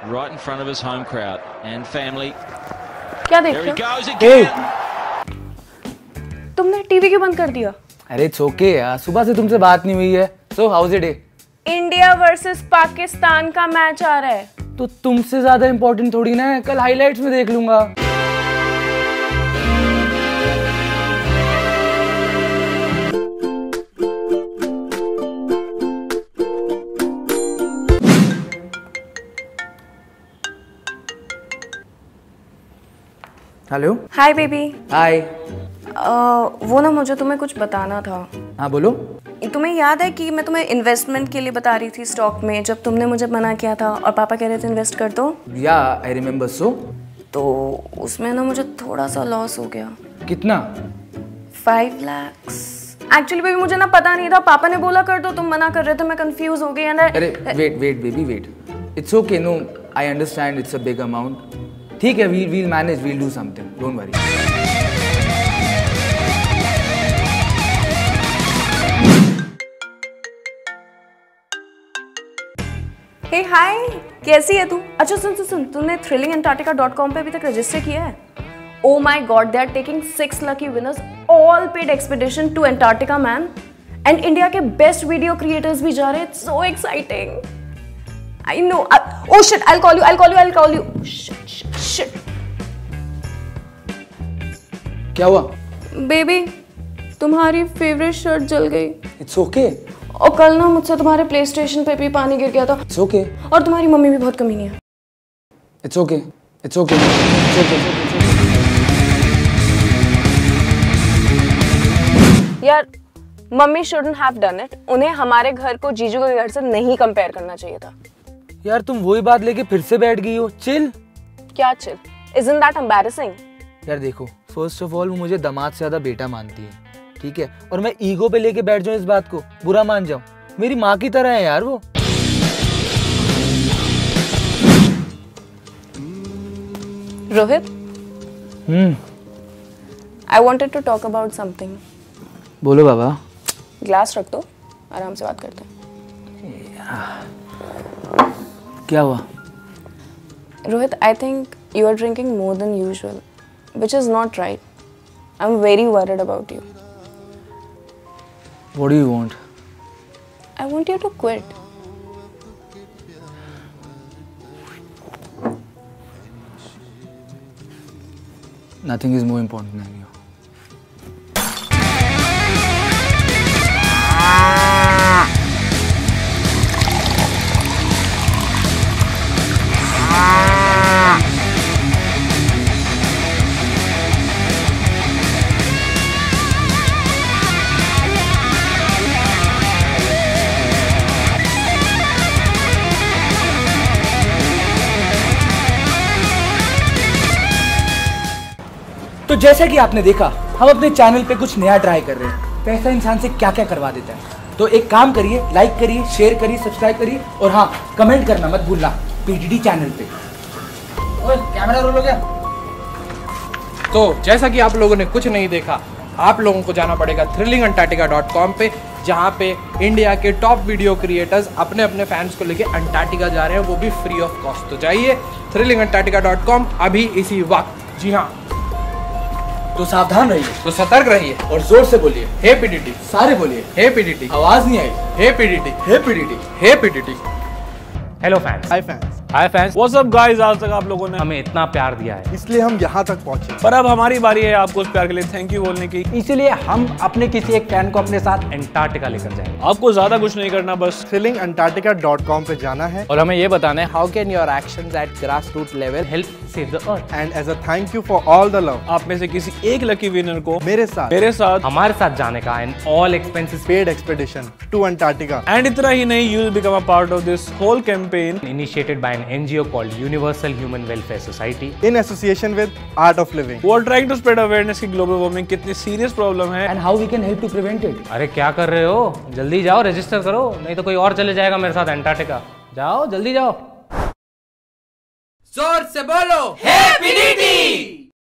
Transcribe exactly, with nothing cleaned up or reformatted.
right in front of his home crowd and family. क्या देख रहे हो? तुमने टीवी क्यों बंद कर दिया? अरे इट्स ओके यार, सुबह से तुमसे बात नहीं हुई है। So how's it day? India versus Pakistan का मैच आ रहा है। तो तुमसे ज्यादा इम्पोर्टेंट थोड़ी ना है, कल हाइलाइट्स में देख लूंगा। हेलो। Hi baby. हाय। वो ना मुझे तुम्हें कुछ बताना था। हाँ बोलो। तुम्हें याद है कि मैं तुम्हें इन्वेस्टमेंट के लिए बता रही थी स्टॉक में, जब तुमने मुझे मना किया था और पापा कह रहे थे इन्वेस्ट कर दो? या आई रिमेम्बर। सो तो उसमें ना मुझे थोड़ा सा लॉस हो गया। कितना? फाइव लैक्स। एक्चुअली बेबी मुझे ना पता नहीं था, पापा ने बोला कर दो, तुम मना कर रहे थे, मैं कंफ्यूज हो गई। अरे wait wait baby wait, it's okay, no I understand, it's a big amount. ठीक है, we will manage, we'll do something, don't worry. Hey hi, कैसी है तू? अच्छा सुन सुन सुन, तूने थ्रिलिंग एंटार्क्टिका डॉट कॉम पे अभी तक रजिस्टर किया है? Oh my god, they are taking six lucky winners, all paid expedition to Antarctica man, and India के बेस्ट वीडियो क्रिएटर्स भी जा रहे हैं। It's so exciting. I know. Uh, oh shit! I'll call you. I'll call you. I'll call you. Shit! Shit! Shit! क्या हुआ? Baby, तुम्हारी favourite shirt जल गई। It's okay. और कल ना मुझसे तुम्हारे प्ले स्टेशन पे भी पानी गिर गया था। It's okay. और तुम्हारी मम्मी भी बहुत कमीनी है। It's okay. It's okay. It's okay. It's okay. यार, mummy shouldn't have done it. उन्हें हमारे घर को जीजू के घर से नहीं कंपेयर करना चाहिए था। यार तुम वही बात लेके फिर से बैठ गई हो। चिल। क्या चिल? Isn't that embarrassing? यार देखो, फर्स्ट ऑफ ऑल वो मुझे दामाद से ज्यादा बेटा मानती है, ठीक है? और मैं ईगो पे लेके बैठ जाऊं इस बात को, बुरा मान जाऊं, मेरी माँ की तरह है यार वो। रोहित, हम्म I wanted to talk about something. बोलो बाबा। ग्लास रख दो, आराम से बात करते हैं। क्या हुआ? Rohit, I think you are drinking more than usual, which is not right. I'm very worried about you. What do you want? I want you to quit. Nothing is more important than you. तो जैसा कि आपने देखा, हम अपने channel पे कुछ नया ट्राई कर रहे हैं। पैसा इंसान से क्या क्या करवा देता है। तो एक काम करिए, लाइक करिए, शेयर करिए, सब्सक्राइब करिए, और हाँ, कमेंट करना मत भूलना पीटीडी चैनल पे। ओए, कैमरा रोल हो गया? तो जैसा कि आप लोगों ने कुछ नहीं देखा, आप लोगों को जाना पड़ेगा थ्रिलिंग एंटार्क्टिका डॉट कॉम पे, जहाँ पे इंडिया के टॉप वीडियो क्रिएटर्स अपने अपने फैंस को लेके अंटार्कटिका जा रहे हैं, वो भी फ्री ऑफ कॉस्ट। तो जाइए थ्रिलिंग एंटार्क्टिका डॉट कॉम अभी इसी वक्त। जी हाँ, तो सावधान रहिए, तो सतर्क रहिए, और जोर से बोलिए, हे पीडीटी। सारे बोलिए, हे पीडीटी। आवाज नहीं आई। Hey PDT, hey PDT, hey PDT. Hello fans. Hi fans. Hi fans. What's up guys, आज तक आप लोगों ने हमें इतना प्यार दिया है, इसलिए हम यहाँ तक पहुँचे। पर अब हमारी बारी है आपको उस प्यार के लिए थैंक यू बोलने की। इसीलिए हम अपने किसी एक फैन को अपने साथ एंटार्क्टिका लेकर जाएंगे। आपको ज्यादा कुछ नहीं करना, बस थ्रिलिंग एंटार्क्टिका डॉट कॉम पे जाना है, और हमें ये बताना है how can your actions at grass root level help save the earth. And as a thank you for all the love, आप में से किसी एक लकी विनर को मेरे साथ मेरे साथ हमारे साथ जाने का and all expenses paid expedition to Antarctica. And इतना ही नहीं, you will become a part of this whole campaign initiated by an NGO called Universal Human Welfare Society in association with Art of Living. वो are trying to spread awareness की global warming कितनी serious problem है and how we can help to prevent it. अरे क्या कर रहे हो, जल्दी जाओ रजिस्टर करो, नहीं तो कोई और चले जाएगा मेरे साथ अंटार्कटिका। जाओ जल्दी जाओ। जोर से बोलो, हे पीडीटी।